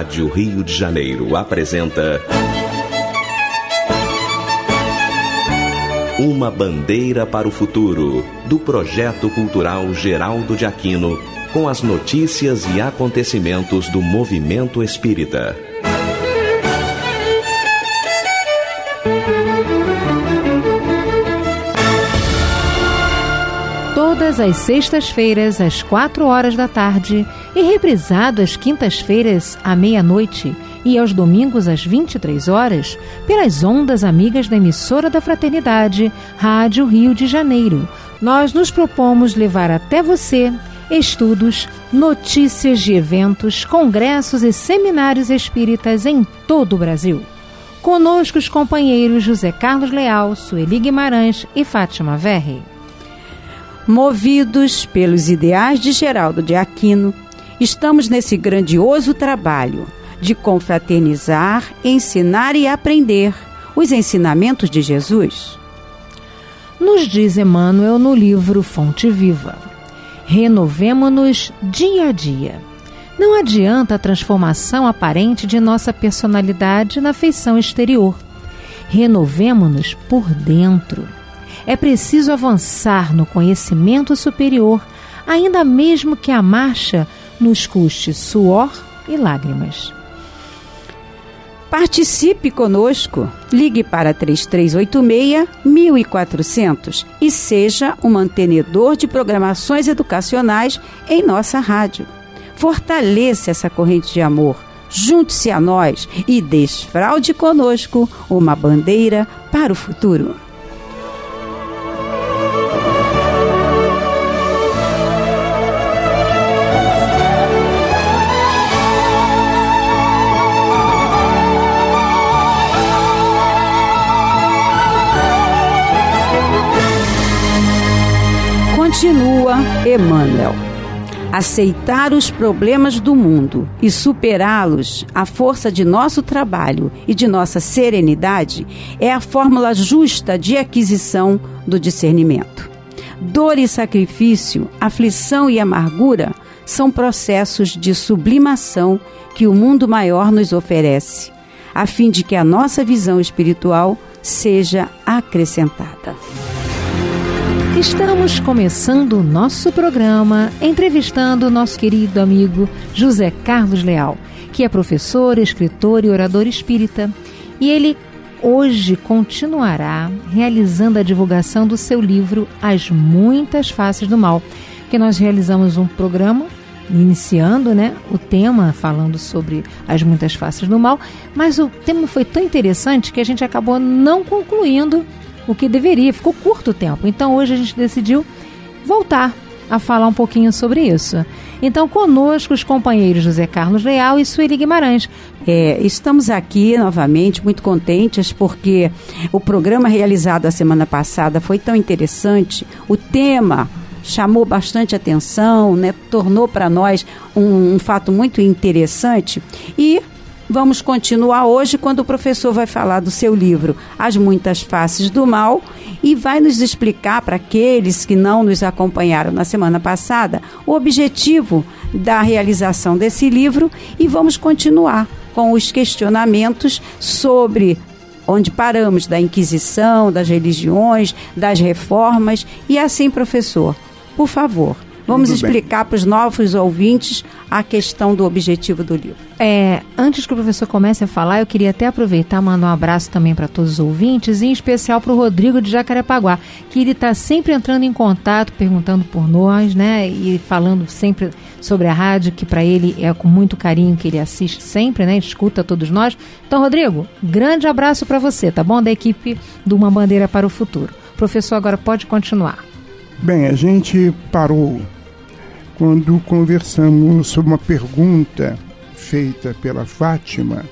Rádio Rio de Janeiro apresenta Uma Bandeira para o Futuro, do Projeto Cultural Geraldo de Aquino, com as notícias e acontecimentos do movimento espírita. Todas as sextas-feiras, às 4 da tarde, e reprisado às quintas-feiras, à meia-noite, e aos domingos, às 23 pelas ondas amigas da emissora da Fraternidade, Rádio Rio de Janeiro. Nós nos propomos levar até você estudos, notícias de eventos, congressos e seminários espíritas em todo o Brasil. Conosco os companheiros José Carlos Leal, Sueli Guimarães e Fátima Verri. Movidos pelos ideais de Geraldo de Aquino, estamos nesse grandioso trabalho de confraternizar, ensinar e aprender os ensinamentos de Jesus. Nos diz Emmanuel no livro Fonte Viva: renovemo-nos dia a dia. Não adianta a transformação aparente de nossa personalidade na feição exterior. Renovemo-nos por dentro. É preciso avançar no conhecimento superior, ainda mesmo que a marcha nos custe suor e lágrimas. Participe conosco. Ligue para 3386-1400 e seja um mantenedor de programações educacionais em nossa rádio. Fortaleça essa corrente de amor. Junte-se a nós e desfraude conosco uma bandeira para o futuro. Continua Emmanuel. Aceitar os problemas do mundo e superá-los à força de nosso trabalho e de nossa serenidade é a fórmula justa de aquisição do discernimento. Dor e sacrifício, aflição e amargura são processos de sublimação que o mundo maior nos oferece, a fim de que a nossa visão espiritual seja acrescentada. Estamos começando o nosso programa entrevistando o nosso querido amigo José Carlos Leal, que é professor, escritor e orador espírita. E ele hoje continuará realizando a divulgação do seu livro As Muitas Faces do Mal, que nós realizamos um programa iniciando, o tema falando sobre as muitas faces do mal, mas o tema foi tão interessante que a gente acabou não concluindo o que deveria, ficou curto o tempo. Então hoje a gente decidiu voltar a falar um pouquinho sobre isso. Então conosco os companheiros José Carlos Leal e Sueli Guimarães. Estamos aqui novamente muito contentes porque o programa realizado a semana passada foi tão interessante, o tema chamou bastante atenção, tornou para nós um fato muito interessante e vamos continuar hoje quando o professor vai falar do seu livro As Muitas Faces do Mal e vai nos explicar para aqueles que não nos acompanharam na semana passada o objetivo da realização desse livro e vamos continuar com os questionamentos sobre onde paramos da Inquisição, das religiões, das reformas e assim, professor, por favor, vamos explicar para os novos ouvintes a questão do objetivo do livro. Antes que o professor comece a falar, eu queria até aproveitar e mandar um abraço também para todos os ouvintes, e em especial para o Rodrigo de Jacarepaguá, que ele está sempre entrando em contato, perguntando por nós, e falando sempre sobre a rádio, que para ele é com muito carinho que ele assiste sempre, escuta todos nós. Então, Rodrigo, grande abraço para você, tá bom? Da equipe do Uma Bandeira para o Futuro. O professor agora pode continuar. Bem, a gente parou quando conversamos sobre uma pergunta feita pela Fátima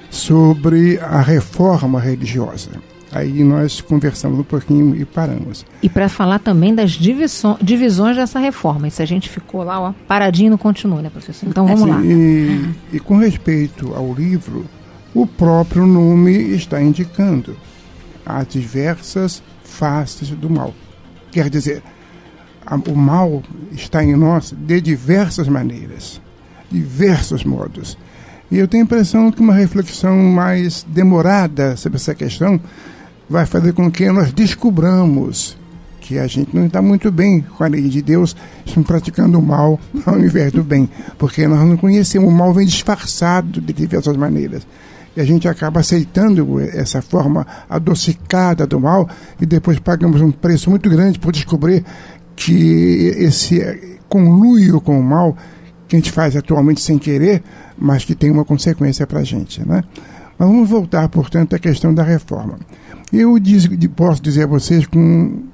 sobre a reforma religiosa. Aí nós conversamos um pouquinho e paramos. E para falar também das divisões dessa reforma. E se a gente ficou lá, paradinho, não continua, professor? Então vamos lá. E com respeito ao livro, o próprio nome está indicando as diversas faces do mal. Quer dizer, o mal está em nós de diversas maneiras, diversos modos. E eu tenho a impressão que uma reflexão mais demorada sobre essa questão vai fazer com que nós descubramos que a gente não está muito bem com a lei de Deus, estamos praticando o mal ao invés do bem, porque nós não conhecemos, o mal vem disfarçado de diversas maneiras. E a gente acaba aceitando essa forma adocicada do mal e depois pagamos um preço muito grande por descobrir que esse conluio com o mal que a gente faz atualmente sem querer, mas que tem uma consequência para a gente, né? Mas vamos voltar, portanto, à questão da reforma. Eu posso dizer a vocês com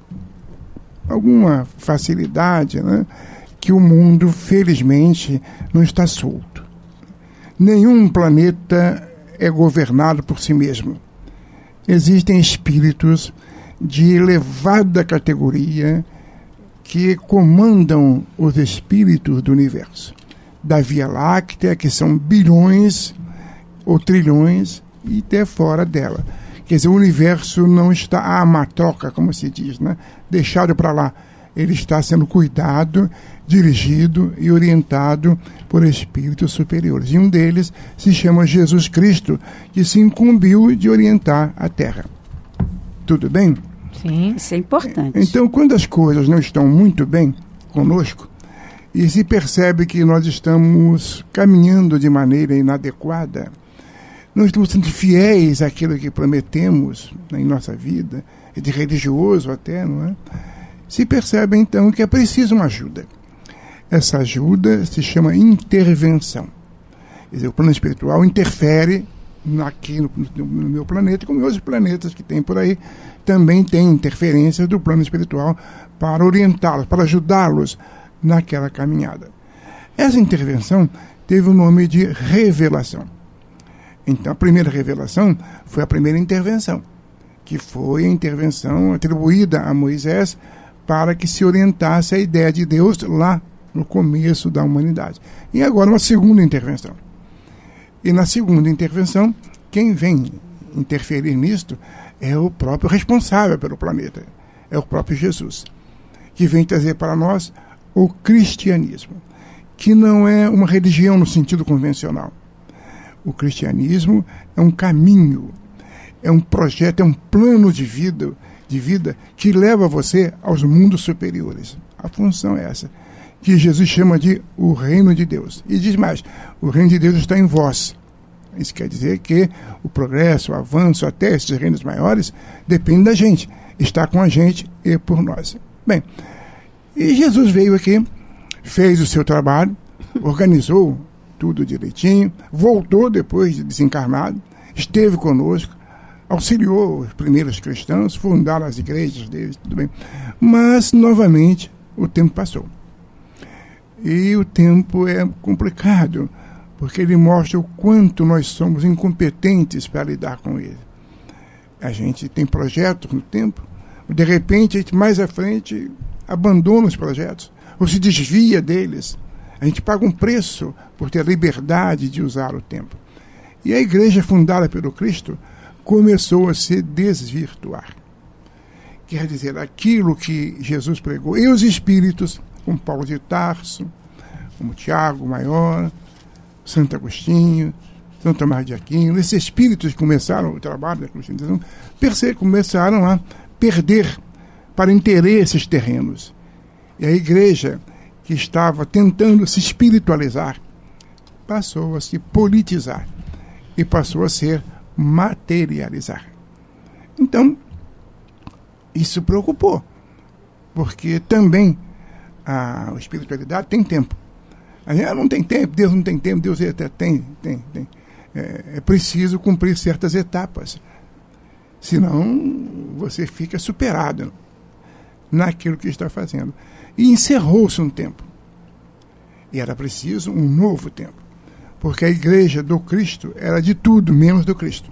alguma facilidade, né, que o mundo, felizmente, não está solto. Nenhum planeta é governado por si mesmo. Existem espíritos de elevada categoria que comandam os espíritos do universo. Da Via Láctea, que são bilhões ou trilhões, e até fora dela. Quer dizer, o universo não está à matroca, como se diz, né? Deixado para lá. Ele está sendo cuidado, dirigido e orientado por espíritos superiores. E um deles se chama Jesus Cristo, que se incumbiu de orientar a Terra. Tudo bem? Sim, isso é importante. Então, quando as coisas não estão muito bem conosco, e se percebe que nós estamos caminhando de maneira inadequada, não estamos sendo fiéis àquilo que prometemos em nossa vida, de religioso até, não é? Se percebe, então, que é preciso uma ajuda. Essa ajuda se chama intervenção. Quer dizer, o plano espiritual interfere aqui no meu planeta, como em outros planetas que tem por aí, também tem interferências do plano espiritual para orientá-los, para ajudá-los naquela caminhada. Essa intervenção teve o nome de revelação. Então, a primeira revelação foi a primeira intervenção, que foi a intervenção atribuída a Moisés para que se orientasse a ideia de Deus lá no começo da humanidade. E agora uma segunda intervenção. E na segunda intervenção, quem vem interferir nisto é o próprio responsável pelo planeta, é o próprio Jesus, que vem trazer para nós o cristianismo, que não é uma religião no sentido convencional. O cristianismo é um caminho, é um projeto, é um plano de vida que leva você aos mundos superiores. A função é essa, que Jesus chama de o reino de Deus. E diz mais, o reino de Deus está em vós. Isso quer dizer que o progresso, o avanço até esses reinos maiores depende da gente, está com a gente e por nós. Bem, e Jesus veio aqui, fez o seu trabalho, organizou tudo direitinho, voltou depois de desencarnado, esteve conosco, auxiliou os primeiros cristãos, fundaram as igrejas deles, tudo bem. Mas, novamente, o tempo passou. E o tempo é complicado, porque ele mostra o quanto nós somos incompetentes para lidar com ele. A gente tem projetos no tempo, de repente, a gente mais à frente abandona os projetos, ou se desvia deles. A gente paga um preço por ter a liberdade de usar o tempo. E a igreja fundada pelo Cristo começou a se desvirtuar. Quer dizer, aquilo que Jesus pregou, e os espíritos, como Paulo de Tarso, como Tiago Maior, Santo Agostinho, São Tomás de Aquino, esses espíritos que começaram o trabalho da cristianização, começaram a perder para interesses terrenos. E a igreja, que estava tentando se espiritualizar, passou a se politizar e passou a ser materializar. Então, isso preocupou, porque também a espiritualidade tem tempo. A gente não tem tempo, Deus não tem tempo, Deus até tem. É preciso cumprir certas etapas, senão você fica superado naquilo que está fazendo. E encerrou-se um tempo. E era preciso um novo tempo. Porque a igreja do Cristo era de tudo menos do Cristo.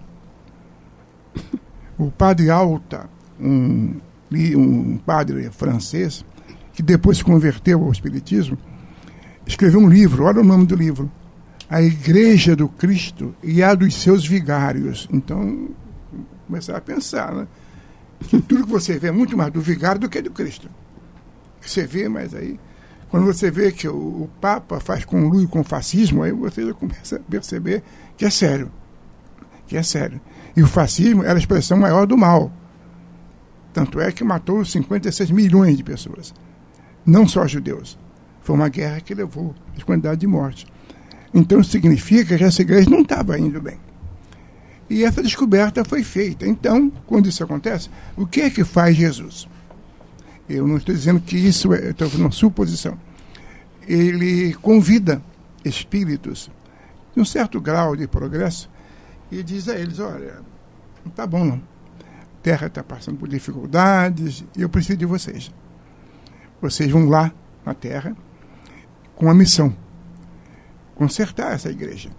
O padre Alta, um padre francês, que depois se converteu ao espiritismo, escreveu um livro, olha o nome do livro, A Igreja do Cristo e a dos seus vigários. Então, começar a pensar, né? Que tudo que você vê é muito mais do vigário do que do Cristo. Você vê, mas aí Quando você vê que o Papa faz conluio com o fascismo, aí você já começa a perceber que é sério. Que é sério. E o fascismo era a expressão maior do mal. Tanto é que matou 56 milhões de pessoas. Não só judeus. Foi uma guerra que levou a quantidade de mortes. Então significa que essa igreja não estava indo bem. E essa descoberta foi feita. Então, quando isso acontece, o que é que faz Jesus? Eu não estou dizendo que isso é, estou fazendo uma suposição. Ele convida espíritos de um certo grau de progresso e diz a eles, olha, não está bom não. A Terra está passando por dificuldades e eu preciso de vocês. Vocês vão lá na Terra com a missão. Consertar essa igreja.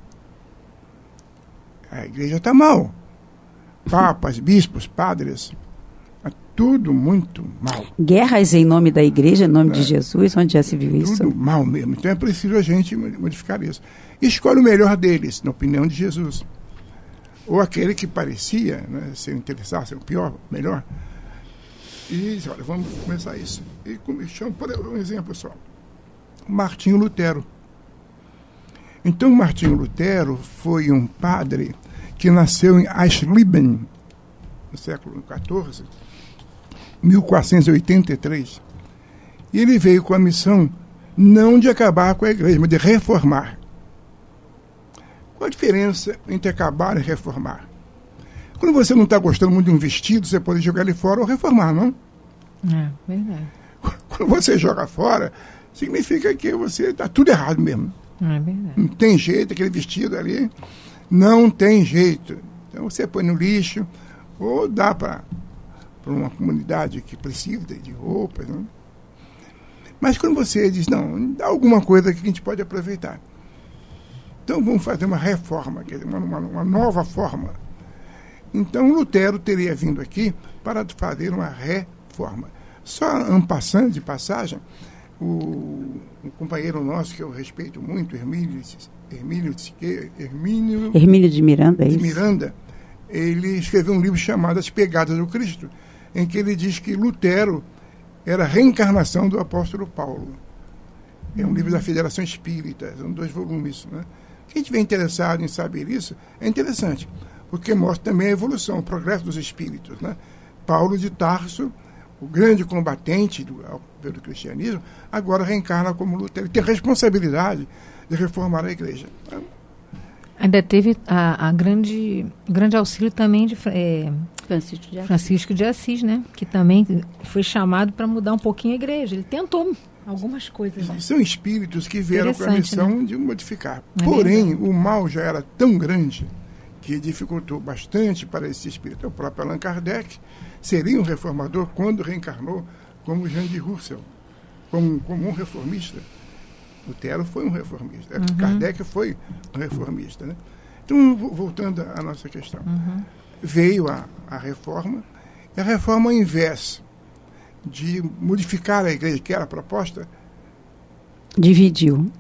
A igreja está mal. Papas, bispos, padres, tudo muito mal. Guerras em nome da igreja, em nome de Jesus, onde já se viu isso? Tudo mal mesmo. Então é preciso a gente modificar isso. Escolhe o melhor deles, na opinião de Jesus. Ou aquele que parecia, né, ser interessado, ser o pior, melhor. E diz, olha, vamos começar isso. E chama, por um exemplo só, Martinho Lutero. Então Martinho Lutero foi um padre que nasceu em Eisleben, no século XIV, 1483. E ele veio com a missão não de acabar com a igreja, mas de reformar. Qual a diferença entre acabar e reformar? Quando você não está gostando muito de um vestido, você pode jogar ele fora ou reformar, não? É, verdade. Quando você joga fora, significa que você está tudo errado mesmo. É verdade. Não tem jeito, aquele vestido ali, não tem jeito. Então você põe no lixo ou dá para uma comunidade que precisa de roupas. Não? Mas quando você diz, não, dá alguma coisa que a gente pode aproveitar. Então vamos fazer uma reforma, quer dizer, uma nova forma. Então Lutero teria vindo aqui para fazer uma reforma. Só en passant, de passagem, um companheiro nosso que eu respeito muito, Hermínio de Miranda, é isso? Miranda, ele escreveu um livro chamado As Pegadas do Cristo, em que ele diz que Lutero era a reencarnação do apóstolo Paulo. É um livro da Federação Espírita, são 2 volumes. Né? Quem estiver interessado em saber isso, é interessante, porque mostra também a evolução, o progresso dos espíritos. Né? Paulo de Tarso, o grande combatente pelo cristianismo, agora reencarna como Lutero. Ele tem responsabilidade de reformar a igreja. Ainda teve a grande auxílio também de Francisco de Assis, né? Que também foi chamado para mudar um pouquinho a igreja. Ele tentou algumas coisas. Né? São espíritos que vieram com a missão, né, de modificar. Porém, o mal já era tão grande que dificultou bastante para esse espírito. O próprio Allan Kardec seria um reformador quando reencarnou como Jean de Russell, como um reformista. Lutero foi um reformista. Kardec foi um reformista. Né? Então, voltando à nossa questão. Veio a reforma, e a reforma, ao invés de modificar a igreja, que era a proposta, dividiu.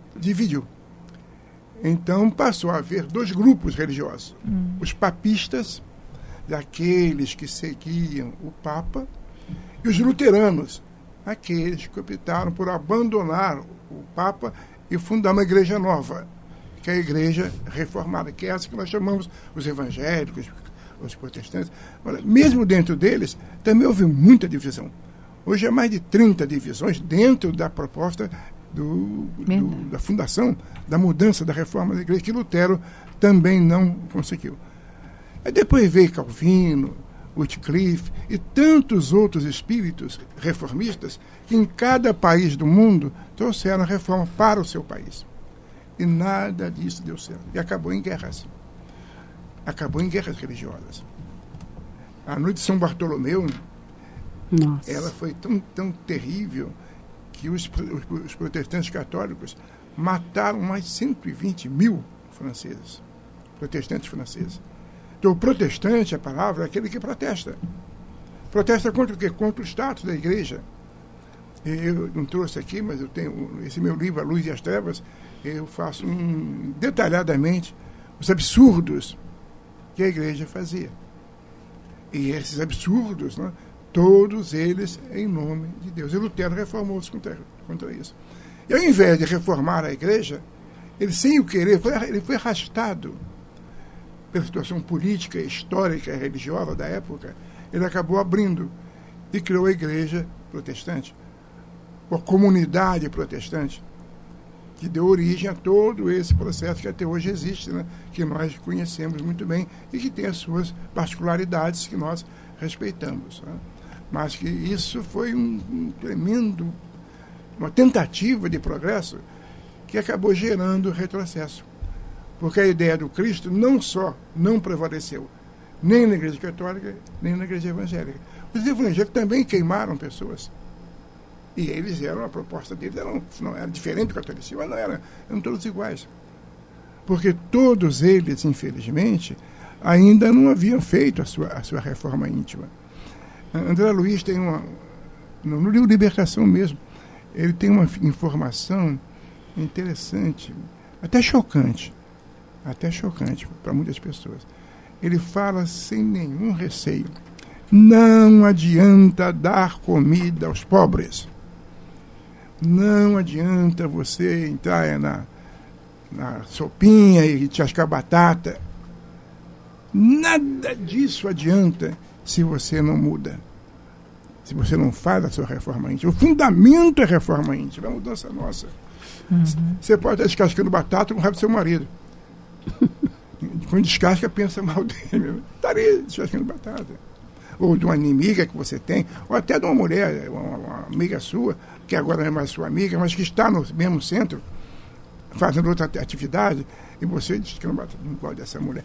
Então, passou a haver 2 grupos religiosos. Os papistas, daqueles que seguiam o Papa, e os luteranos, aqueles que optaram por abandonar o Papa e fundar uma igreja nova, que é a igreja reformada, que é essa que nós chamamos os evangélicos, os protestantes. Olha, mesmo dentro deles, também houve muita divisão. Hoje há mais de 30 divisões dentro da proposta da fundação, da mudança, da reforma da igreja, que Lutero também não conseguiu. Aí depois veio Calvino, Wycliffe e tantos outros espíritos reformistas que em cada país do mundo trouxeram a reforma para o seu país. E nada disso deu certo. E acabou em guerras. Acabou em guerras religiosas. A noite de São Bartolomeu, nossa, ela foi tão terrível que os protestantes católicos mataram mais de 120 mil franceses, protestantes franceses. Então, o protestante, a palavra, é aquele que protesta. Protesta contra o quê? Contra o status da igreja. Eu não trouxe aqui, mas eu tenho esse meu livro, A Luz e as Trevas, eu faço detalhadamente os absurdos que a igreja fazia. E esses absurdos, né, todos eles em nome de Deus. E Lutero reformou-se contra isso. E ao invés de reformar a igreja, ele, sem o querer, ele foi arrastado pela situação política, histórica e religiosa da época. Ele acabou abrindo e criou a igreja protestante, a comunidade protestante, que deu origem a todo esse processo que até hoje existe, né? Que nós conhecemos muito bem e que tem as suas particularidades que nós respeitamos, né? Mas que isso foi uma tentativa de progresso que acabou gerando retrocesso. Porque a ideia do Cristo não só não prevaleceu, nem na Igreja Católica, nem na Igreja Evangélica. Os evangélicos também queimaram pessoas. E eles a proposta deles não era diferente do catolicismo, mas eram todos iguais. Porque todos eles, infelizmente, ainda não haviam feito a sua reforma íntima. André Luiz tem no livro Libertação mesmo, ele tem uma informação interessante, até chocante para muitas pessoas. Ele fala sem nenhum receio: não adianta dar comida aos pobres. Não adianta você entrar na sopinha e descascar batata. Nada disso adianta se você não muda. Se você não faz a sua reforma íntima. O fundamento é a reforma íntima, é a mudança nossa. Você pode estar descascando batata com o raiva do seu marido. Quando descasca, pensa mal dele. Estaria descascando batata. Ou de uma inimiga que você tem, ou até de uma mulher, uma amiga sua, que agora não é mais sua amiga, mas que está no mesmo centro, fazendo outra atividade, e você diz que não gosta dessa mulher.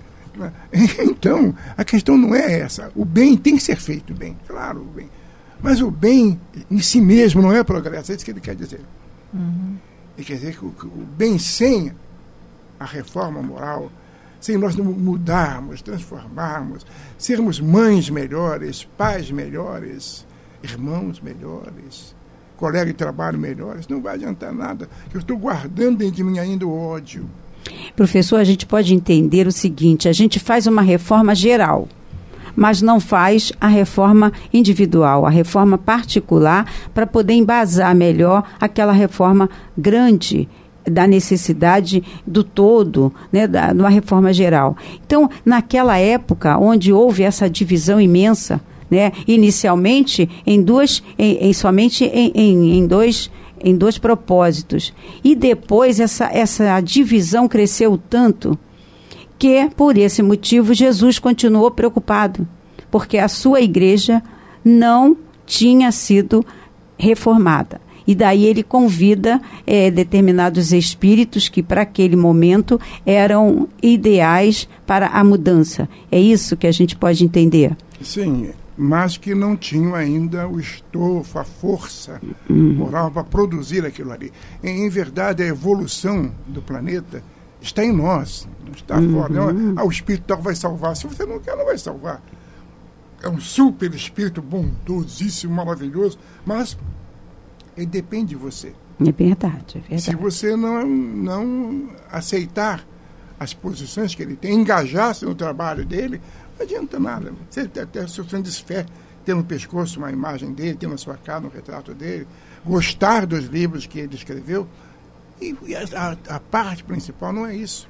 Então, a questão não é essa. O bem tem que ser feito bem, claro, o bem. Mas o bem em si mesmo não é progresso, é isso que ele quer dizer. Ele quer dizer que o bem sem a reforma moral, sem nós mudarmos, transformarmos, sermos mães melhores, pais melhores, irmãos melhores, colegas de trabalho melhores, não vai adiantar nada. Eu estou guardando dentro de mim ainda o ódio. Professor, a gente pode entender o seguinte: a gente faz uma reforma geral, mas não faz a reforma individual, a reforma particular, para poder embasar melhor aquela reforma grande, da necessidade do todo, né, de uma reforma geral. Então, naquela época, onde houve essa divisão imensa, né, inicialmente somente em dois propósitos, e depois essa divisão cresceu tanto que, por esse motivo, Jesus continuou preocupado, porque a sua igreja não tinha sido reformada. E daí ele convida determinados espíritos que, para aquele momento, eram ideais para a mudança. É isso que a gente pode entender? Sim, mas que não tinham ainda o estofo, a força moral para produzir aquilo ali. Em verdade, a evolução do planeta está em nós, não está fora. Não, o espírito tal vai salvar. Se você não quer, não vai salvar. É um super espírito bondosíssimo, maravilhoso, mas ele depende de você. É verdade, é verdade. Se você não aceitar as posições que ele tem, engajar-se no trabalho dele, não adianta nada. Você até sofrendo desfé, ter no pescoço uma imagem dele, ter na sua cara um retrato dele, gostar dos livros que ele escreveu. E a parte principal não é isso.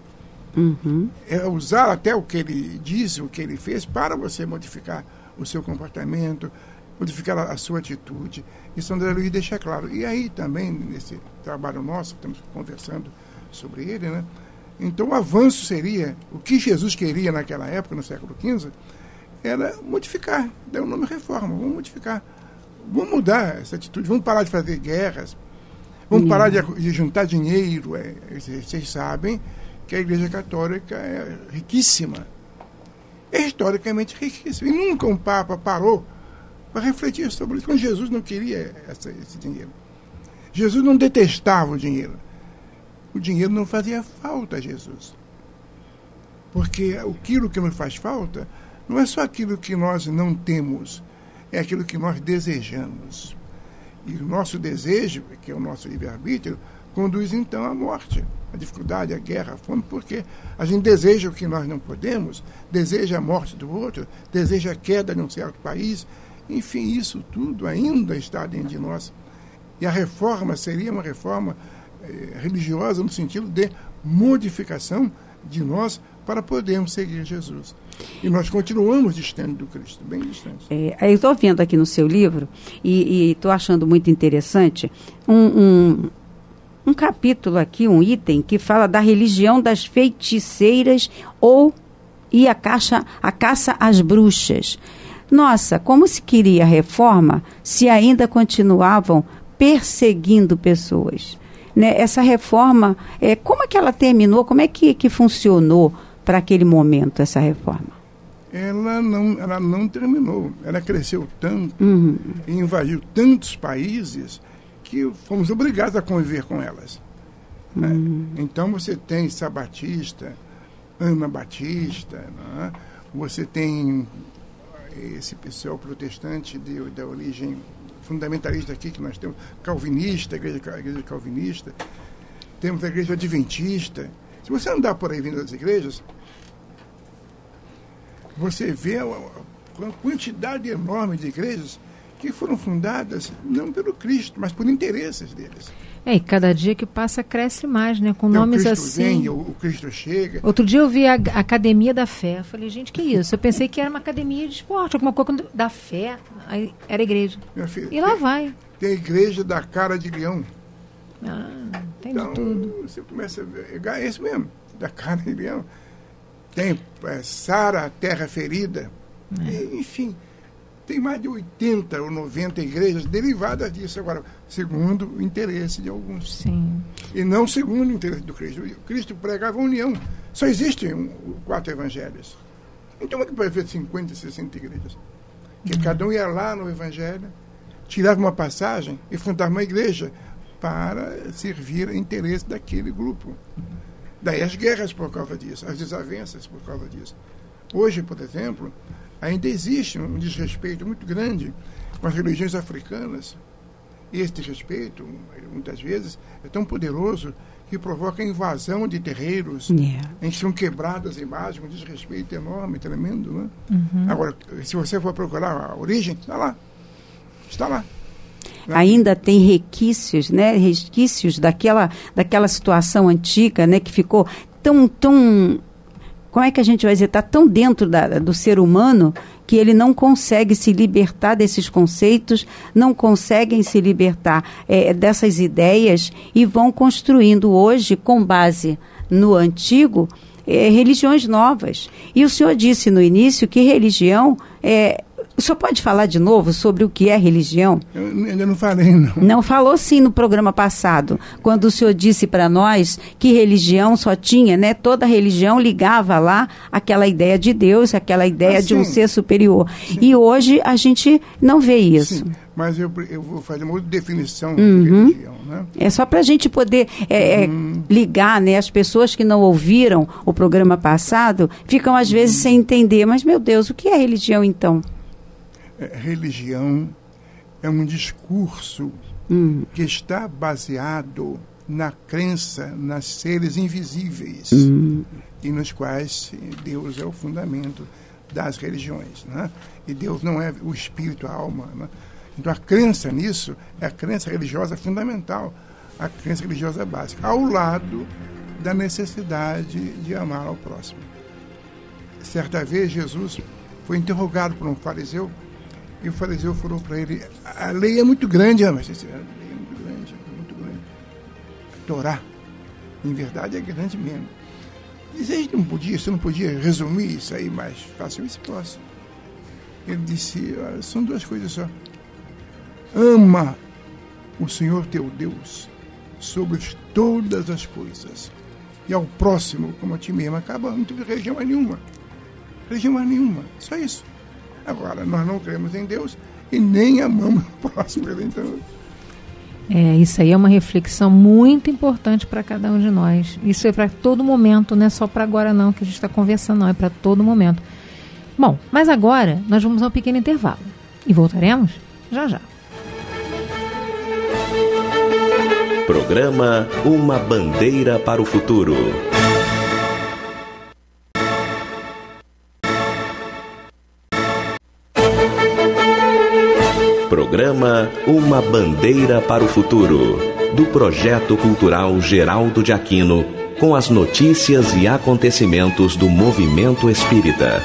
É usar até o que ele disse, o que ele fez, para você modificar o seu comportamento, modificar a sua atitude. Isso André Luiz deixa claro. E aí também, nesse trabalho nosso, estamos conversando sobre ele, né? Então o avanço seria, o que Jesus queria naquela época, no século XV, era modificar, dar o nome reforma, vamos modificar, vamos mudar essa atitude, vamos parar de fazer guerras, vamos parar de juntar dinheiro. Vocês sabem que a Igreja Católica é riquíssima, é historicamente riquíssima, e nunca um Papa parou para refletir sobre isso, quando Jesus não queria esse dinheiro. Jesus não detestava o dinheiro. O dinheiro não fazia falta a Jesus. Porque aquilo que nos faz falta não é só aquilo que nós não temos, é aquilo que nós desejamos. E o nosso desejo, que é o nosso livre-arbítrio, conduz então à morte, à dificuldade, à guerra, à fome, porque a gente deseja o que nós não podemos, deseja a morte do outro, deseja a queda de um certo país. Enfim, isso tudo ainda está dentro de nós. E a reforma seria uma reforma religiosa no sentido de modificação de nós para podermos seguir Jesus. E nós continuamos distante do Cristo, bem distante. Eu estou vendo aqui no seu livro e estou achando muito interessante um capítulo aqui, um item que fala da religião das feiticeiras e a caça às bruxas. Nossa, como se queria a reforma se ainda continuavam perseguindo pessoas? Né? Essa reforma, como é que ela terminou? Como é que funcionou para aquele momento, essa reforma? Ela não terminou. Ela cresceu tanto e invadiu tantos países que fomos obrigados a conviver com elas. Né? Então você tem Sabatista, Ana Batista, né? Você tem esse pessoal protestante da origem fundamentalista aqui que nós temos, calvinista, a igreja calvinista, temos a igreja adventista. Se você andar por aí vindo das igrejas, você vê uma quantidade enorme de igrejas que foram fundadas não pelo Cristo, mas por interesses deles. E cada dia que passa cresce mais, né? Com nomes o Cristo assim. Vem, o Cristo chega. Outro dia eu vi a Academia da Fé. Eu falei, gente, que isso? Eu pensei que era uma academia de esporte, alguma coisa da fé. Aí era igreja. Meu filho, e lá vai. Tem a igreja da cara de leão. Tem então, de tudo. Você começa a ver, é isso mesmo, da cara de leão. Tem Sara, terra ferida. Enfim, tem mais de 80 ou 90 igrejas derivadas disso. Agora, segundo o interesse de alguns. Sim. E não segundo o interesse do Cristo. O Cristo pregava união. Só existem 4 evangelhos. Então, como é que pode haver 50, 60 igrejas? Que cada um ia lá no evangelho, tirava uma passagem e fundava uma igreja para servir a interesse daquele grupo. Daí as guerras por causa disso, as desavenças por causa disso. Hoje, por exemplo, ainda existe um desrespeito muito grande com as religiões africanas. E esse desrespeito, muitas vezes, é tão poderoso que provoca invasão de terreiros, em que são quebradas imagens, um desrespeito enorme, tremendo. Né? Agora, se você for procurar a origem, está lá. Está lá. Ainda tem resquícios, né? Resquícios daquela situação antiga, né? Que ficou tão como é que a gente vai dizer, está tão dentro do ser humano que ele não consegue se libertar desses conceitos, não conseguem se libertar dessas ideias e vão construindo hoje, com base no antigo, religiões novas. E o senhor disse no início que religião o senhor pode falar de novo sobre o que é religião? Eu ainda não falei, não. Não falou sim no programa passado, quando o senhor disse para nós que religião só tinha, né? Toda religião ligava lá aquela ideia de Deus, aquela ideia de um ser superior. Sim. E hoje a gente não vê isso. Sim, mas eu vou fazer uma outra definição de religião, né? É só para a gente poder ligar, né? As pessoas que não ouviram o programa passado ficam às vezes sem entender. Mas, meu Deus, o que é religião então? Religião é um discurso que está baseado na crença nas seres invisíveis e nos quais Deus é o fundamento das religiões, né? E Deus não é o espírito, a alma, né? Então a crença nisso é a crença religiosa fundamental, a crença religiosa básica, ao lado da necessidade de amar ao próximo. Certa vez Jesus foi interrogado por um fariseu. E o fariseu falou para ele, a lei é muito grande, mas a lei é muito grande, muito grande. A Torá, em verdade, é grande mesmo. E você não podia resumir isso aí mais facilmente? Posso. Ele disse, são 2 coisas só. Ama o Senhor teu Deus sobre todas as coisas. E ao próximo como a ti mesmo. Acaba, não tem religião mais nenhuma. Religião mais nenhuma, só isso. Agora, nós não cremos em Deus e nem amamos o próximo. Então... Isso aí é uma reflexão muito importante para cada um de nós. Isso é para todo momento, não é só para agora não, que a gente está conversando, não, é para todo momento. Bom, mas agora nós vamos a um pequeno intervalo e voltaremos já já. Programa Uma Bandeira para o Futuro. Programa Programa Uma Bandeira para o Futuro, do Projeto Cultural Geraldo de Aquino, com as notícias e acontecimentos do movimento espírita.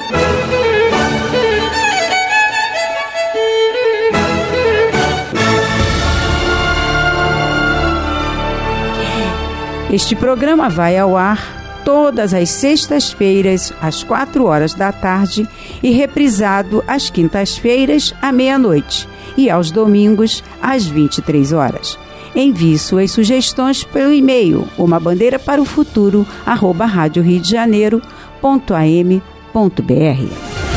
Este programa vai ao ar todas as sextas-feiras, às 16h e reprisado às quintas-feiras, à meia-noite e aos domingos, às 23h. Envie suas sugestões pelo e-mail umabandeiraparofuturo@radioriodejaneiro.am.br.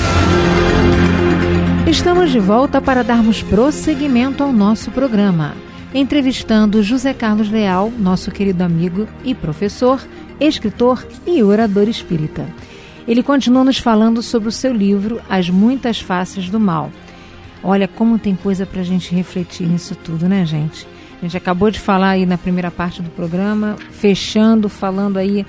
Estamos de volta para darmos prosseguimento ao nosso programa, entrevistando José Carlos Leal, nosso querido amigo e professor, escritor e orador espírita. Ele continua nos falando sobre o seu livro As Muitas Faces do Mal. Olha como tem coisa para a gente refletir nisso tudo, né, gente? A gente acabou de falar aí na primeira parte do programa, falando aí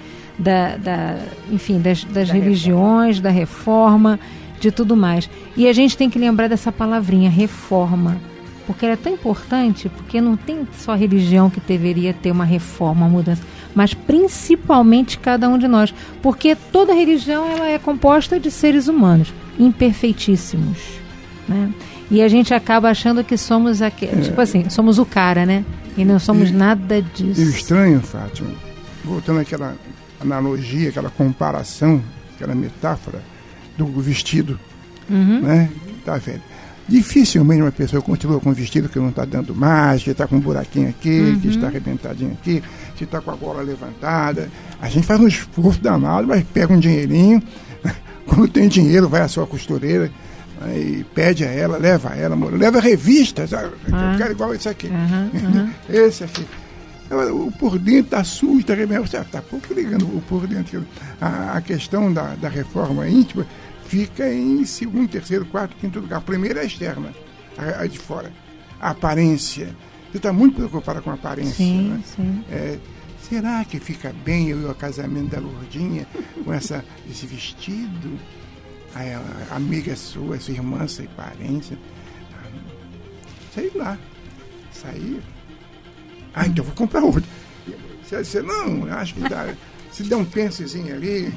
das religiões, da reforma, de tudo mais. E a gente tem que lembrar dessa palavrinha, reforma, porque ela é tão importante, porque não tem só a religião que deveria ter uma reforma, uma mudança, mas principalmente cada um de nós, porque toda religião ela é composta de seres humanos, imperfeitíssimos, né? E a gente acaba achando que somos somos o cara, né? E não somos nada disso. E o estranho, Fátima, voltando àquela analogia, aquela comparação, aquela metáfora do vestido, né? Tá vendo? Dificilmente uma pessoa continua com um vestido que não está dando mais, que está com um buraquinho aqui, que está arrebentadinho aqui, que está com a gola levantada. A gente faz um esforço danado, mas pega um dinheirinho, quando tem dinheiro vai à sua costureira e pede a ela, leva revistas, eu quero igual esse aqui, esse aqui. O por dentro está sujo, está arrebentado, você está pouco ligando o por dentro. A questão da reforma íntima fica em segundo, terceiro, quarto, quinto lugar. A primeira é a externa, a de fora. A aparência. Você está muito preocupada com a aparência. Sim, né? sim. Será que fica bem eu ir ao casamento da Lourdinha com esse vestido? A amiga sua irmã, sua parente. Sei lá. Sair. Então vou comprar outra. Você diz, não, acho que dá. Se der um pensezinho ali.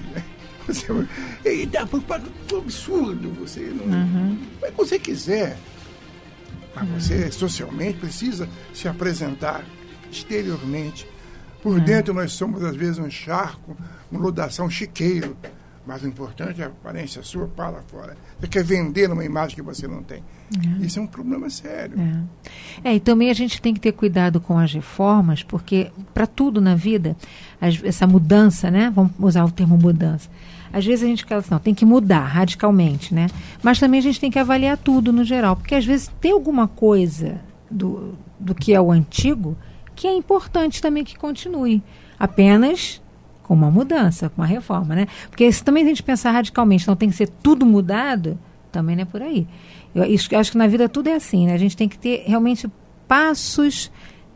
É absurdo, você não. Mas você quiser, mas você socialmente precisa se apresentar exteriormente. Por dentro nós somos às vezes um charco, um lodação chiqueiro, mas o importante é a aparência sua para fora. Você quer vender uma imagem que você não tem. Isso é um problema sério. E também a gente tem que ter cuidado com as reformas, porque para tudo na vida, essa mudança, né? Vamos usar o termo mudança. Às vezes a gente fala assim, não, tem que mudar radicalmente, né? Mas também a gente tem que avaliar tudo no geral, porque às vezes tem alguma coisa do que é o antigo que é importante também que continue, apenas com uma mudança, com uma reforma, né? Porque se também a gente pensar radicalmente, não tem que ser tudo mudado, também não é por aí. Eu acho que na vida tudo é assim, né? A gente tem que ter realmente passos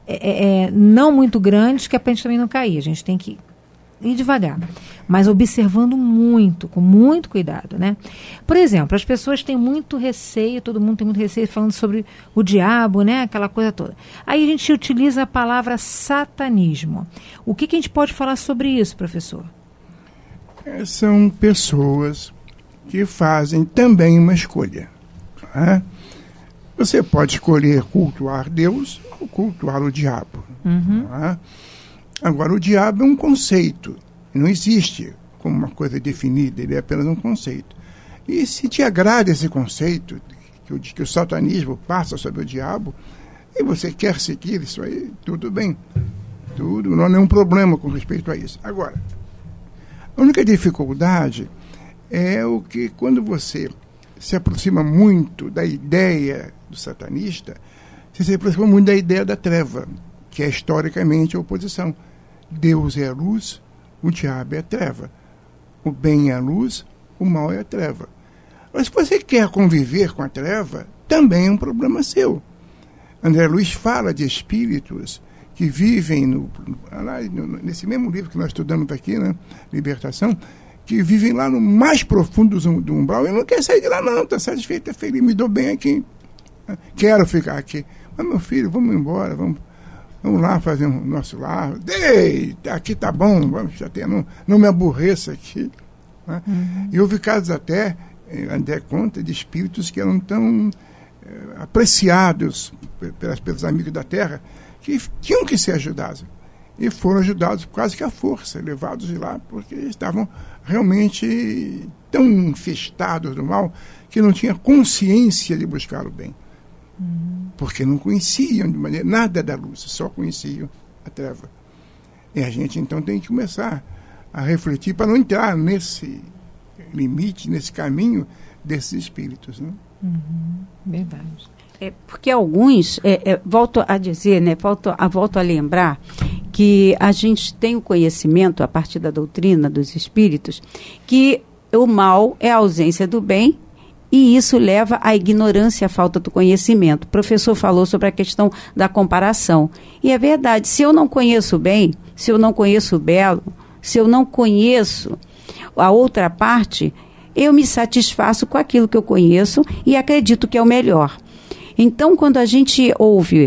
não muito grandes, que é para a gente também não cair. A gente tem que ir devagar, mas observando muito, com muito cuidado, né? Por exemplo, as pessoas têm muito receio, todo mundo tem muito receio falando sobre o diabo, né? Aquela coisa toda. Aí a gente utiliza a palavra satanismo. O que a gente pode falar sobre isso, professor? São pessoas que fazem também uma escolha. Né? Você pode escolher cultuar Deus ou cultuar o diabo. Né? Agora, o diabo é um conceito, não existe como uma coisa definida, ele é apenas um conceito. E se te agrada esse conceito, que o satanismo passa sobre o diabo, e você quer seguir isso aí, tudo bem. Não há nenhum problema com respeito a isso. Agora, a única dificuldade é o que quando você se aproxima muito da ideia do satanista, você se aproxima muito da ideia da treva, que é historicamente a oposição. Deus é a luz, o diabo é a treva. O bem é a luz, o mal é a treva. Mas se você quer conviver com a treva, também é um problema seu. André Luiz fala de espíritos que vivem nesse mesmo livro que nós estudamos aqui, né, Libertação, que vivem lá no mais profundo do umbral e não quer sair de lá não, está satisfeito, é feliz, me dou bem aqui. Quero ficar aqui. Mas, meu filho, vamos embora, vamos lá fazer o nosso lar. Deita, aqui tá bom, não me aborreça aqui. Né? E houve casos até, André conta, de espíritos que eram tão apreciados pelos amigos da Terra, que tinham que ser ajudados. E foram ajudados quase que à força, levados de lá, porque estavam realmente tão infestados do mal que não tinham consciência de buscar o bem. Porque não conheciam de maneira nada da luz, só conheciam a treva. E a gente então tem que começar a refletir para não entrar nesse limite, nesse caminho desses espíritos. Né? Verdade. Porque alguns, volto a dizer, né, volto a lembrar que a gente tem o conhecimento, a partir da doutrina dos espíritos, que o mal é a ausência do bem, e isso leva à ignorância, à falta do conhecimento. O professor falou sobre a questão da comparação. E é verdade, se eu não conheço o bem, se eu não conheço o belo, se eu não conheço a outra parte, eu me satisfaço com aquilo que eu conheço e acredito que é o melhor. Então, quando a gente ouve,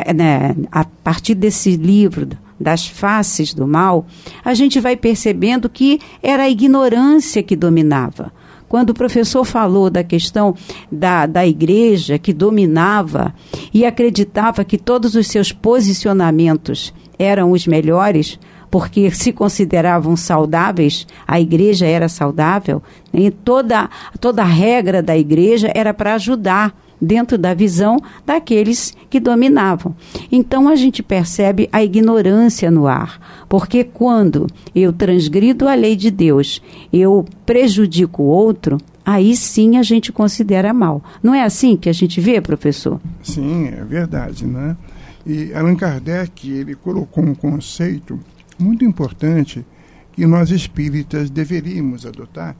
a partir desse livro, das faces do mal, a gente vai percebendo que era a ignorância que dominava. Quando o professor falou da questão da igreja que dominava e acreditava que todos os seus posicionamentos eram os melhores, porque se consideravam saudáveis, a igreja era saudável, e toda a regra da igreja era para ajudar dentro da visão daqueles que dominavam. Então a gente percebe a ignorância no ar, porque quando eu transgrido a lei de Deus, eu prejudico o outro, aí sim a gente considera mal. Não é assim que a gente vê, professor? Sim, é verdade, né? E Allan Kardec, ele colocou um conceito muito importante que nós espíritas deveríamos adotar,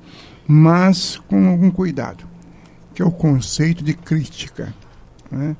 mas com algum cuidado, que é o conceito de crítica. Né?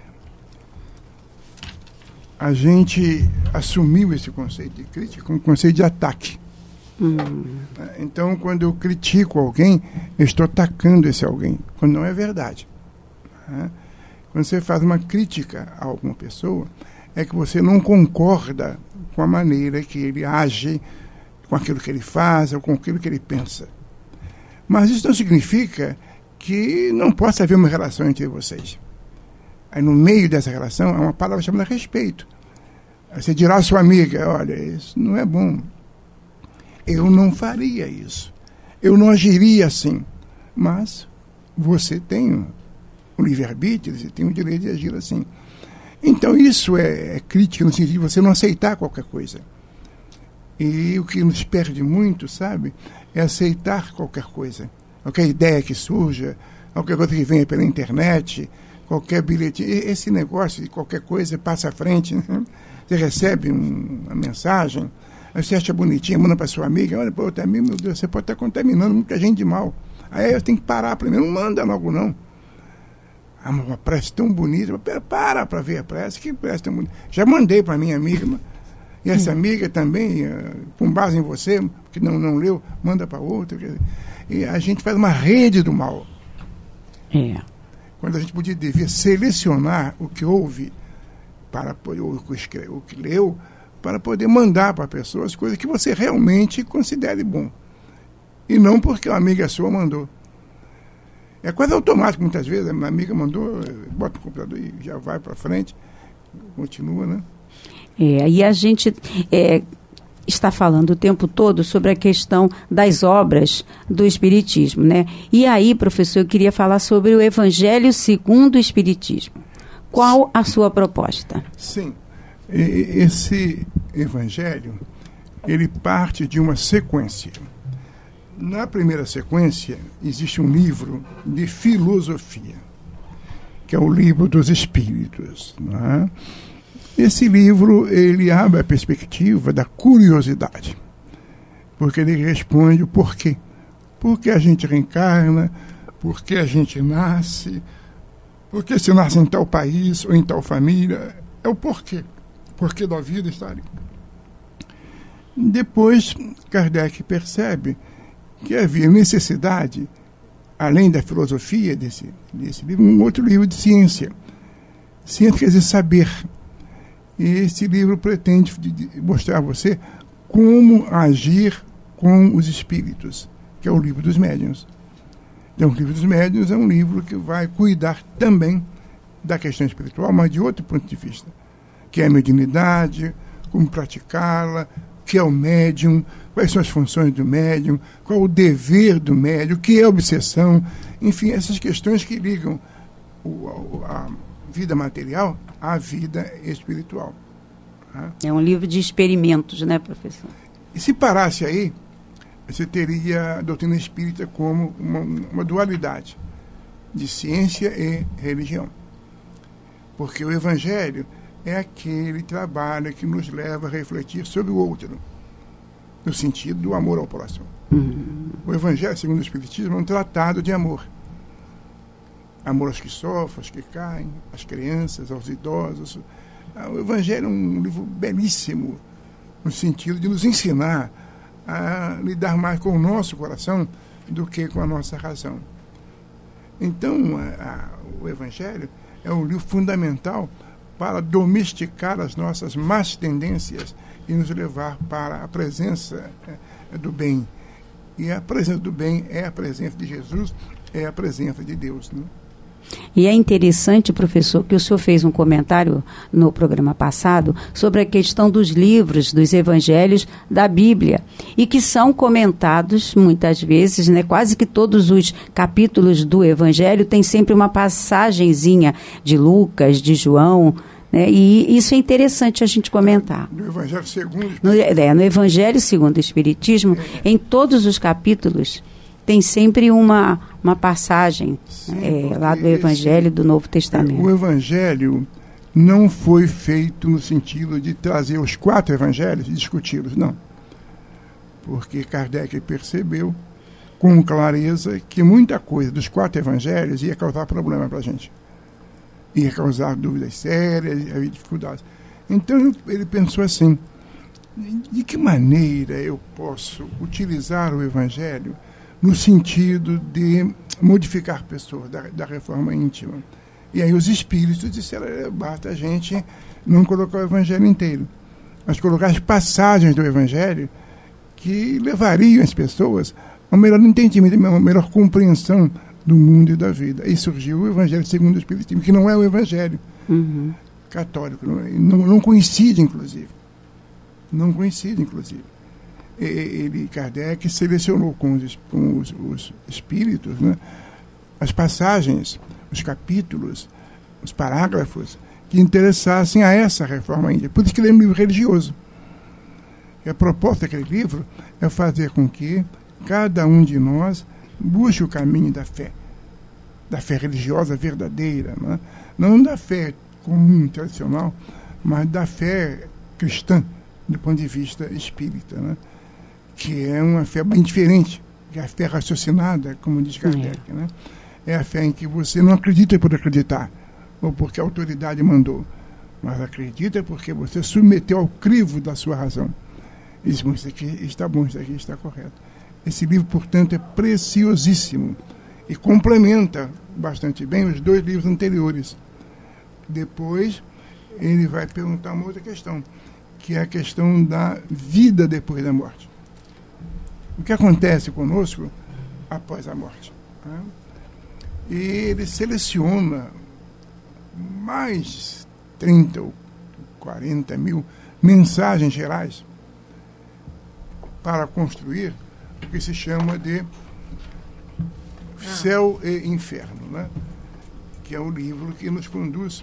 A gente assumiu esse conceito de crítica como um conceito de ataque. Então, quando eu critico alguém, eu estou atacando esse alguém, quando não é verdade. Né? Quando você faz uma crítica a alguma pessoa, é que você não concorda com a maneira que ele age, com aquilo que ele faz, ou com aquilo que ele pensa. Mas isso não significa que não possa haver uma relação entre vocês. Aí no meio dessa relação há uma palavra chamada respeito. Aí você dirá à sua amiga, olha, isso não é bom. Eu não faria isso. Eu não agiria assim. Mas você tem o livre-arbítrio, você tem o direito de agir assim. Então isso é crítica no sentido de você não aceitar qualquer coisa. E o que nos perde muito, sabe, é aceitar qualquer coisa. Qualquer ideia que surja, qualquer coisa que venha pela internet, qualquer bilhetinho, esse negócio de qualquer coisa passa à frente, né? Você recebe uma mensagem, aí você acha bonitinha, manda para sua amiga, olha, pô, também, meu Deus, você pode estar contaminando muita gente de mal. Aí eu tenho que parar primeiro, não manda logo não. Uma prece tão bonita, para ver a prece, que prece tão bonita. Já mandei para minha amiga, e essa amiga também, com base em você, que não leu, manda para outra. E a gente faz uma rede do mal. Quando a gente devia selecionar o que ouve, o que leu, para poder mandar para a pessoa as coisas que você realmente considere bom. E não porque a amiga sua mandou. É quase automático, muitas vezes, a minha amiga mandou, bota no computador e já vai para frente, continua, né? E a gente está falando o tempo todo sobre a questão das obras do Espiritismo, né? E aí, professor, eu queria falar sobre o Evangelho segundo o Espiritismo. Qual a sua proposta? Sim, esse Evangelho, ele parte de uma sequência. Na primeira sequência, existe um livro de filosofia, que é o Livro dos Espíritos. Né? Esse livro, ele abre a perspectiva da curiosidade, porque ele responde o porquê. Por que a gente reencarna, por que a gente nasce, por que se nasce em tal país ou em tal família, é o porquê. O porquê da vida está ali. Depois, Kardec percebe que havia necessidade além da filosofia desse livro, um outro livro de ciência. Ciência quer dizer saber. E esse livro pretende mostrar a você como agir com os espíritos, que é o livro dos médiuns. Então, o livro dos médiuns é um livro que vai cuidar também da questão espiritual, mas de outro ponto de vista, que é a mediunidade, como praticá-la, o que é o médium, quais são as funções do médium, qual o dever do médium, o que é a obsessão, enfim, essas questões que ligam a vida material à vida espiritual. É um livro de experimentos, né, professor? E se parasse aí, você teria a doutrina espírita como uma dualidade de ciência e religião. Porque o Evangelho é aquele trabalho que nos leva a refletir sobre o outro, no sentido do amor ao próximo. O Evangelho, segundo o Espiritismo, é um tratado de amor. Amor aos que sofrem, aos que caem, às crianças, aos idosos. O Evangelho é um livro belíssimo, no sentido de nos ensinar a lidar mais com o nosso coração do que com a nossa razão. Então, o Evangelho é um livro fundamental para domesticar as nossas más tendências e nos levar para a presença do bem. E a presença do bem é a presença de Jesus, é a presença de Deus, né? E é interessante, professor, que o senhor fez um comentário no programa passado sobre a questão dos livros, dos evangelhos da Bíblia, e que são comentados muitas vezes, né? Quase que todos os capítulos do evangelho tem sempre uma passagenzinha de Lucas, de João, né? E isso é interessante a gente comentar. No Evangelho segundo no Evangelho segundo o Espiritismo, em todos os capítulos tem sempre uma passagem lá do Evangelho do Novo Testamento. O Evangelho não foi feito no sentido de trazer os 4 Evangelhos e discuti-los, não. Porque Kardec percebeu com clareza que muita coisa dos 4 Evangelhos ia causar problema para a gente. Ia causar dúvidas sérias, havia dificuldades. Então ele pensou assim: de que maneira eu posso utilizar o Evangelho no sentido de modificar pessoas, da reforma íntima? E aí os espíritos disseram: basta a gente não colocar o Evangelho inteiro, mas colocar as passagens do Evangelho que levariam as pessoas a um melhor entendimento, a uma melhor compreensão do mundo e da vida. E surgiu o Evangelho segundo o Espiritismo, que não é o Evangelho católico, não coincide, inclusive. Não coincide, inclusive. Kardec selecionou com os espíritos, né, as passagens, os capítulos, os parágrafos que interessassem a essa reforma íntima. Por isso que ele é um livro religioso. E a proposta daquele livro é fazer com que cada um de nós busque o caminho da fé religiosa verdadeira, né? Não da fé comum, tradicional, mas da fé cristã, do ponto de vista espírita, né? Que é uma fé bem diferente, que é a fé raciocinada, como diz Kardec, né? É a fé em que você não acredita por acreditar, ou porque a autoridade mandou, mas acredita porque você submeteu ao crivo da sua razão. E diz: isso aqui está bom, isso aqui está correto. Esse livro, portanto, é preciosíssimo e complementa bastante bem os 2 livros anteriores. Depois, ele vai perguntar uma outra questão, que é a questão da vida depois da morte. O que acontece conosco após a morte? Né? E ele seleciona mais 30 ou 40 mil mensagens gerais para construir o que se chama de Céu e Inferno, né? Que é o livro que nos conduz,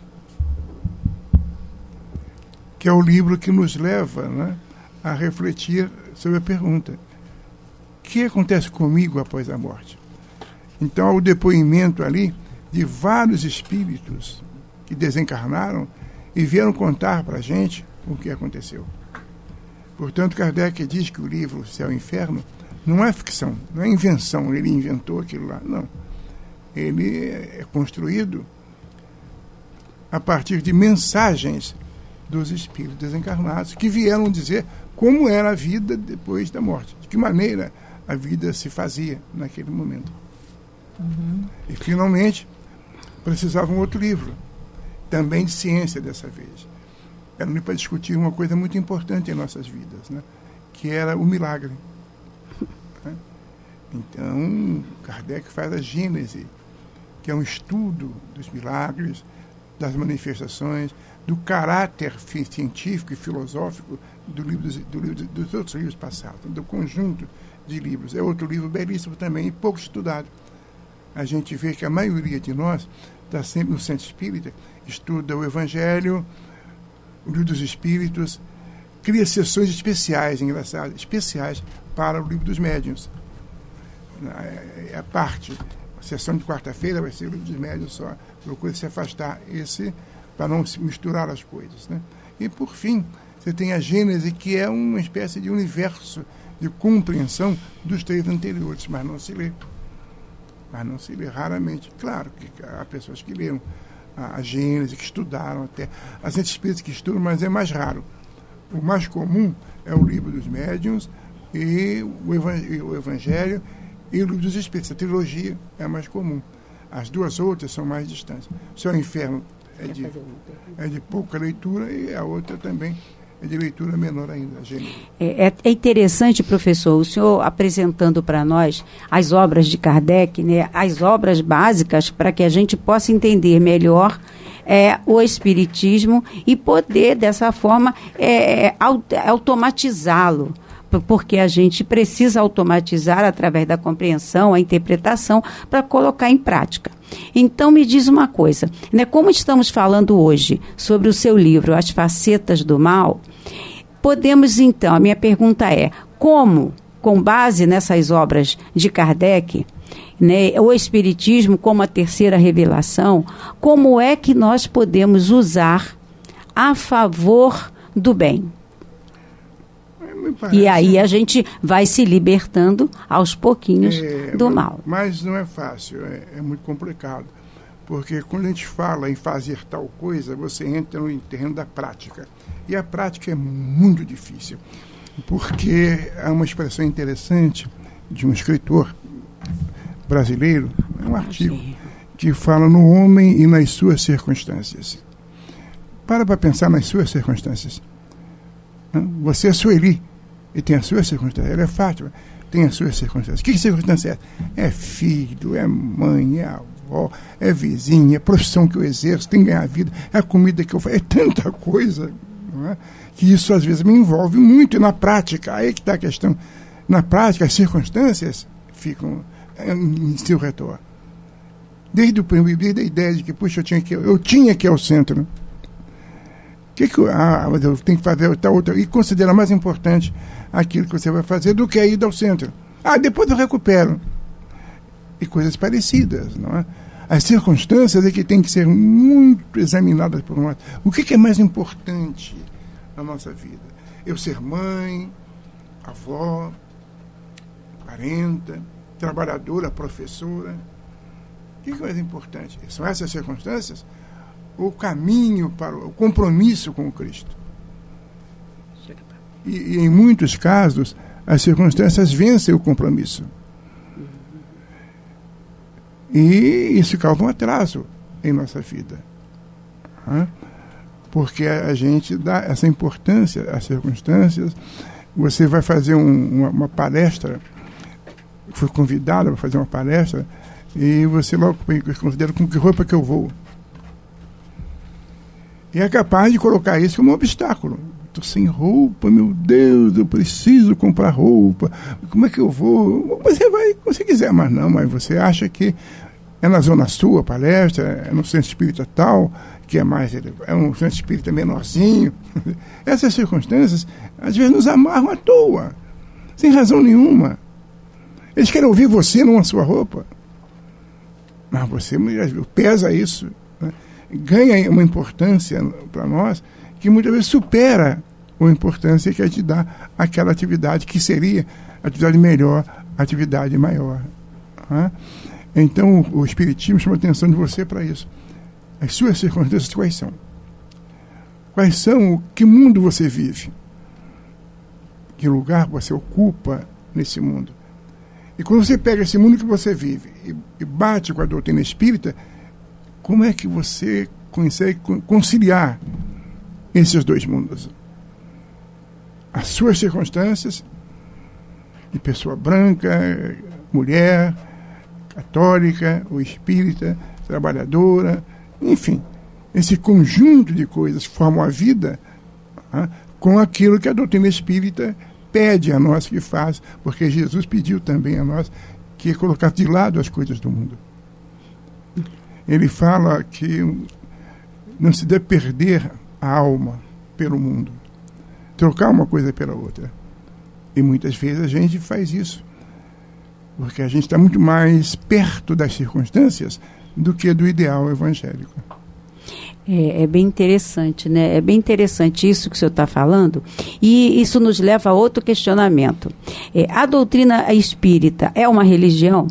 que é o livro que nos leva, né, a refletir sobre a pergunta: o que acontece comigo após a morte? Então, há o depoimento ali de vários espíritos que desencarnaram e vieram contar para a gente o que aconteceu. Portanto, Kardec diz que o livro Céu e Inferno não é ficção, não é invenção, ele inventou aquilo lá, não. Ele é construído a partir de mensagens dos espíritos desencarnados que vieram dizer como era a vida depois da morte, de que maneira a vida se fazia naquele momento. E, finalmente, precisava um outro livro, também de ciência dessa vez. Era um livro para discutir uma coisa muito importante em nossas vidas, né? Que era o milagre. Né? Então, Kardec faz a Gênese, que é um estudo dos milagres, das manifestações, do caráter científico e filosófico dos outros livros passados, do conjunto de livros. É outro livro belíssimo também e pouco estudado. A gente vê que a maioria de nós está sempre no Centro Espírita, estuda o Evangelho, o Livro dos Espíritos, cria sessões especiais, engraçadas, especiais para o Livro dos Médiuns. É a parte, a sessão de quarta-feira vai ser o Livro dos Médiuns só. Procura se afastar para não se misturar as coisas, né? E, por fim, você tem a Gênese, que é uma espécie de universo de compreensão dos 3 anteriores, mas não se lê. Raramente. Claro que há pessoas que leram a Gênese, que estudaram até. Há centros espíritas que estudam, mas é mais raro. O mais comum é o Livro dos Médiuns e o Evangelho e o Livro dos Espíritos. A trilogia é a mais comum. As duas outras são mais distantes. O Céu e o Inferno é de pouca leitura e a outra também é de leitura menor ainda. É interessante, professor, o senhor apresentando para nós as obras de Kardec, né, as obras básicas para que a gente possa entender melhor o Espiritismo e poder, dessa forma, automatizá-lo. Porque a gente precisa automatizar através da compreensão, a interpretação, para colocar em prática. Então, me diz uma coisa, né? Como estamos falando hoje sobre o seu livro, As Facetas do Mal, podemos então, a minha pergunta é, como, com base nessas obras de Kardec, né, o Espiritismo como a terceira revelação, como é que nós podemos usar a favor do bem? E aí a gente vai se libertando aos pouquinhos do mal. Mas não é fácil, é muito complicado. Porque quando a gente fala em fazer tal coisa, você entra no terreno da prática. E a prática é muito difícil. Porque há uma expressão interessante de um escritor brasileiro, é um artigo, que fala no homem e nas suas circunstâncias. Para pensar nas suas circunstâncias. Você é Sueli. E tem as suas circunstâncias. Ela é Fátima, tem as suas circunstâncias. Que circunstância é? É filho, é mãe, é avó, é vizinha, é profissão que eu exerço, tem que ganhar vida, é a comida que eu faço, é tanta coisa, não é? Que isso às vezes me envolve muito. E na prática, aí que está a questão. Na prática, as circunstâncias ficam em seu redor. Desde a ideia de que, puxa, eu tinha que ir ao centro. Eu tenho que fazer tal outra, e considera mais importante aquilo que você vai fazer do que a ida ao centro. Depois eu recupero. E coisas parecidas, não é? As circunstâncias é que tem que ser muito examinadas por nós. O que é mais importante na nossa vida? Eu ser mãe, avó, parenta, trabalhadora, professora. O que é mais importante? São essas circunstâncias? O caminho para o compromisso com o Cristo. E em muitos casos, as circunstâncias vencem o compromisso. E isso causa um atraso em nossa vida. Porque a gente dá essa importância às circunstâncias. Você vai fazer uma palestra, foi convidado para fazer uma palestra, e você logo considera com que roupa que eu vou. E é capaz de colocar isso como um obstáculo. Estou sem roupa, meu Deus, eu preciso comprar roupa. Como é que eu vou? Você vai, se quiser, mas você acha que é na Zona Sul a palestra, é no Centro Espírita tal, que é um Centro Espírita menorzinho. Essas circunstâncias, às vezes, nos amarram à toa, sem razão nenhuma. Eles querem ouvir você, não a sua roupa. Mas você pesa isso, né? Ganha uma importância para nós que muitas vezes supera a importância que a gente dá àquela atividade que seria a atividade melhor, a atividade maior. Né? Então o Espiritismo chama a atenção de você para isso. As suas circunstâncias quais são? Quais são? Que mundo você vive? Que lugar você ocupa nesse mundo? E quando você pega esse mundo que você vive e bate com a doutrina espírita, como é que você consegue conciliar esses dois mundos? As suas circunstâncias de pessoa branca, mulher, católica ou espírita, trabalhadora, enfim, esse conjunto de coisas formam a vida com aquilo que a doutrina espírita pede a nós que faz, porque Jesus pediu também a nós que colocasse de lado as coisas do mundo. Ele fala que não se deve perder a alma pelo mundo, trocar uma coisa pela outra. E muitas vezes a gente faz isso, porque a gente está muito mais perto das circunstâncias do que do ideal evangélico. É bem interessante, né? É bem interessante isso que o senhor está falando, e isso nos leva a outro questionamento. A doutrina espírita é uma religião?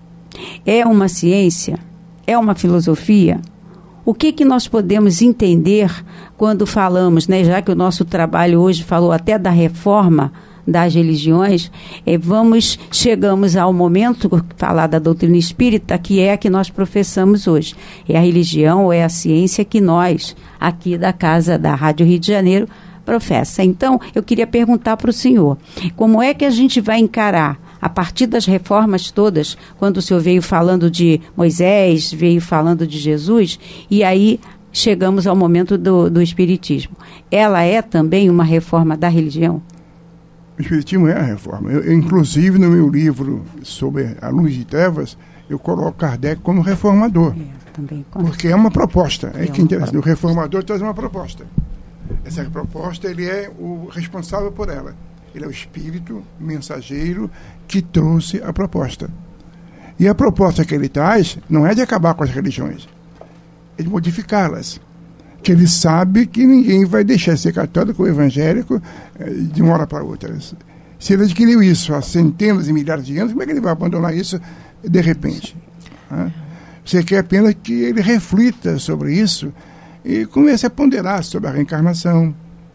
É uma ciência? É uma filosofia? O que nós podemos entender quando falamos, né? Já que o nosso trabalho hoje falou até da reforma das religiões, chegamos ao momento de falar da doutrina espírita, que é a que nós professamos hoje. É a religião ou é a ciência que nós, aqui da casa da Rádio Rio de Janeiro, professa. Então, eu queria perguntar para o senhor, como é que a gente vai encarar, a partir das reformas todas, quando o senhor veio falando de Moisés, veio falando de Jesus, e aí chegamos ao momento do espiritismo. Ela é também uma reforma da religião? O espiritismo é a reforma. Eu, inclusive, no meu livro sobre a luz de trevas, eu coloco Kardec como reformador. Também porque é uma proposta. É que interessa. O reformador traz uma proposta. Essa proposta, ele é o responsável por ela. Ele é o espírito mensageiro que trouxe a proposta. E a proposta que ele traz não é de acabar com as religiões, é de modificá-las. Que ele sabe que ninguém vai deixar de ser católico ou evangélico de uma hora para outra. Se ele adquiriu isso há centenas e milhares de anos, como é que ele vai abandonar isso de repente? Você quer apenas que ele reflita sobre isso e comece a ponderar sobre a reencarnação,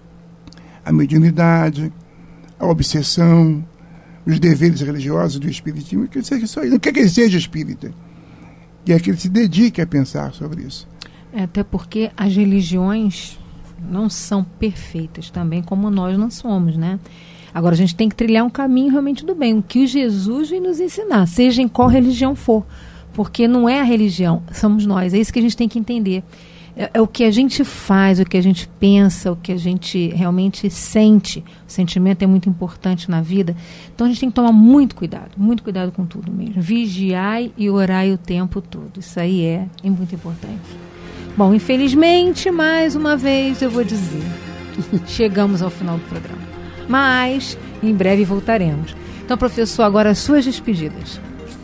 a mediunidade, a obsessão, os deveres religiosos do espiritismo. Não quer que ele seja espírita, quer que ele se dedique a pensar sobre isso. Até porque as religiões não são perfeitas também, como nós não somos, né? Agora, a gente tem que trilhar um caminho realmente do bem, o que Jesus vem nos ensinar, seja em qual religião for, porque não é a religião, somos nós, é isso que a gente tem que entender. É o que a gente faz, o que a gente pensa, o que a gente realmente sente. O sentimento é muito importante na vida, então a gente tem que tomar muito cuidado com tudo mesmo. Vigiai e orai o tempo todo, isso aí é muito importante. Bom, infelizmente, mais uma vez eu vou dizer, chegamos ao final do programa. Mas, em breve voltaremos. Então, professor, agora as suas despedidas.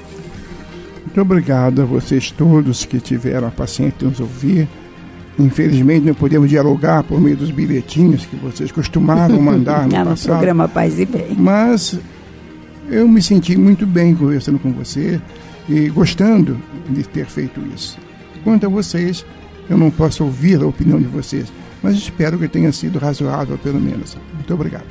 Muito obrigado a vocês todos que tiveram a paciência de nos ouvir. Infelizmente, não podemos dialogar por meio dos bilhetinhos que vocês costumavam mandar no passado. No programa Paz e Bem. Mas eu me senti muito bem conversando com você e gostando de ter feito isso. Quanto a vocês, eu não posso ouvir a opinião de vocês, mas espero que tenha sido razoável, pelo menos. Muito obrigado.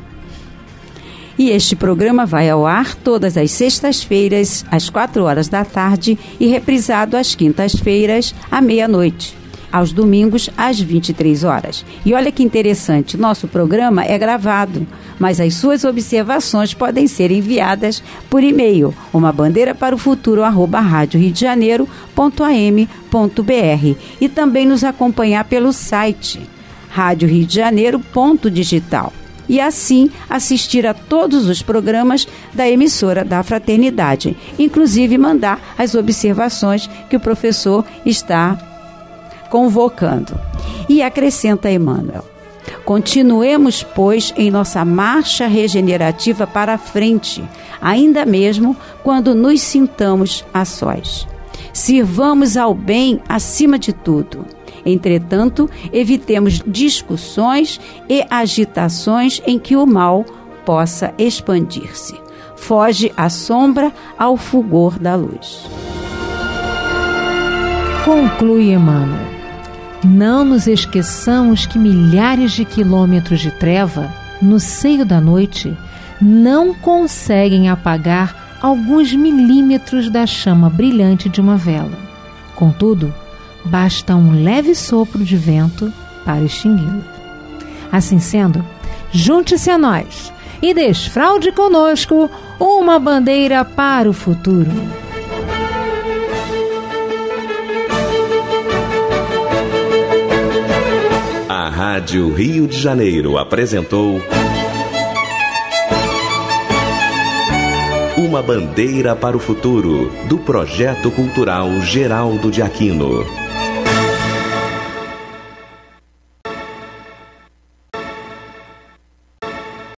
E este programa vai ao ar todas as sextas-feiras, às 16h e reprisado às quintas-feiras, à meia-noite. Aos domingos, às 23h. E olha que interessante, nosso programa é gravado, mas as suas observações podem ser enviadas por e-mail, umabandeira-para-o-futuro@radioriodejaneiro.am.br e também nos acompanhar pelo site radioriodejaneiro.digital. E assim assistir a todos os programas da emissora da Fraternidade, inclusive mandar as observações que o professor está convocando. E acrescenta Emmanuel: continuemos, pois, em nossa marcha regenerativa para a frente, ainda mesmo quando nos sintamos a sós. Sirvamos ao bem acima de tudo. Entretanto, evitemos discussões e agitações em que o mal possa expandir-se. Foge a sombra ao fulgor da luz. Conclui Emmanuel: não nos esqueçamos que milhares de quilômetros de treva, no seio da noite, não conseguem apagar alguns milímetros da chama brilhante de uma vela. Contudo, basta um leve sopro de vento para extingui-la. Assim sendo, junte-se a nós e desfraude conosco uma bandeira para o futuro. A Rádio Rio de Janeiro apresentou Uma Bandeira para o Futuro, do Projeto Cultural Geraldo de Aquino.